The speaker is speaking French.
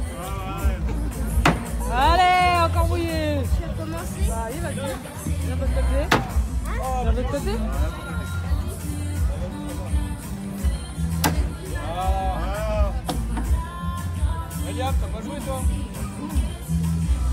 Allez, encore mouillé. Tu as commencé? Bah, allez, vas-y. Viens de l'autre côté. Viens de l'autre côté. William, t'as pas joué toi?